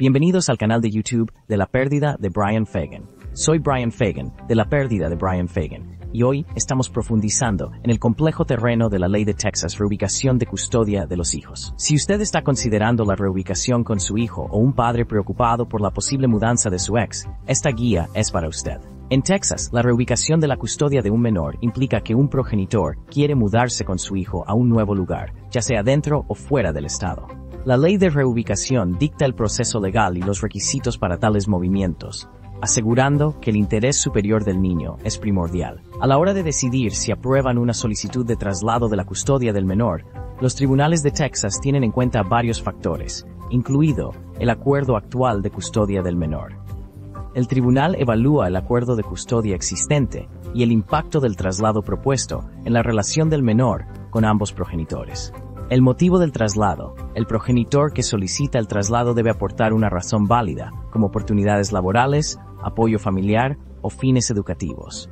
Bienvenidos al canal de YouTube de la pérdida de Brian Fagan. Soy Brian Fagan, de la pérdida de Brian Fagan, y hoy estamos profundizando en el complejo terreno de la ley de Texas, reubicación de custodia de los hijos. Si usted está considerando la reubicación con su hijo o un padre preocupado por la posible mudanza de su ex, esta guía es para usted. En Texas, la reubicación de la custodia de un menor implica que un progenitor quiere mudarse con su hijo a un nuevo lugar, ya sea dentro o fuera del estado. La ley de reubicación dicta el proceso legal y los requisitos para tales movimientos, asegurando que el interés superior del niño es primordial. A la hora de decidir si aprueban una solicitud de traslado de la custodia del menor, los tribunales de Texas tienen en cuenta varios factores, incluido el acuerdo actual de custodia del menor. El tribunal evalúa el acuerdo de custodia existente y el impacto del traslado propuesto en la relación del menor con ambos progenitores. El motivo del traslado. El progenitor que solicita el traslado debe aportar una razón válida, como oportunidades laborales, apoyo familiar o fines educativos.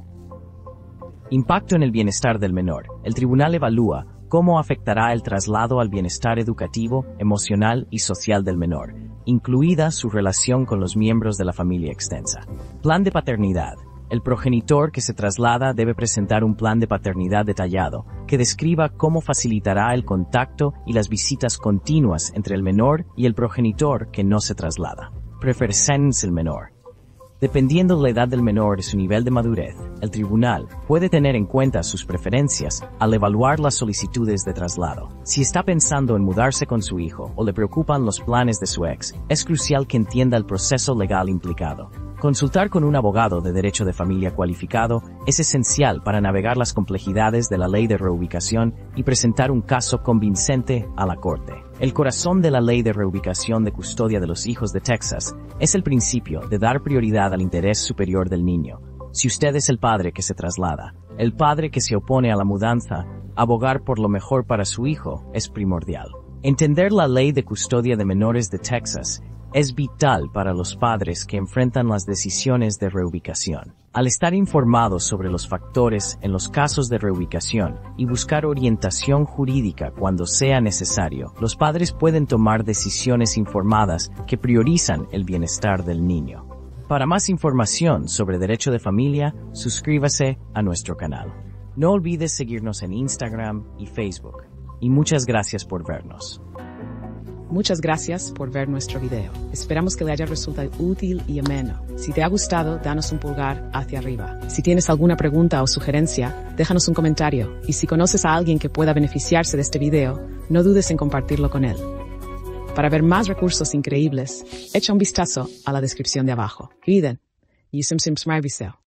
Impacto en el bienestar del menor. El tribunal evalúa cómo afectará el traslado al bienestar educativo, emocional y social del menor, incluida su relación con los miembros de la familia extensa. Plan de paternidad. El progenitor que se traslada debe presentar un plan de paternidad detallado que describa cómo facilitará el contacto y las visitas continuas entre el menor y el progenitor que no se traslada. Preferencias del menor. Dependiendo de la edad del menor y su nivel de madurez, el tribunal puede tener en cuenta sus preferencias al evaluar las solicitudes de traslado. Si está pensando en mudarse con su hijo o le preocupan los planes de su ex, es crucial que entienda el proceso legal implicado. Consultar con un abogado de derecho de familia cualificado es esencial para navegar las complejidades de la ley de reubicación y presentar un caso convincente a la corte. El corazón de la ley de reubicación de custodia de los hijos de Texas es el principio de dar prioridad al interés superior del niño. Si usted es el padre que se traslada, el padre que se opone a la mudanza, abogar por lo mejor para su hijo es primordial. Entender la ley de custodia de menores de Texas es vital para los padres que enfrentan las decisiones de reubicación. Al estar informados sobre los factores en los casos de reubicación y buscar orientación jurídica cuando sea necesario, los padres pueden tomar decisiones informadas que priorizan el bienestar del niño. Para más información sobre derecho de familia, suscríbase a nuestro canal. No olvides seguirnos en Instagram y Facebook. Y muchas gracias por vernos. Muchas gracias por ver nuestro video. Esperamos que le haya resultado útil y ameno. Si te ha gustado, danos un pulgar hacia arriba. Si tienes alguna pregunta o sugerencia, déjanos un comentario. Y si conoces a alguien que pueda beneficiarse de este video, no dudes en compartirlo con él. Para ver más recursos increíbles, echa un vistazo a la descripción de abajo. Cuiden. Y subscribe.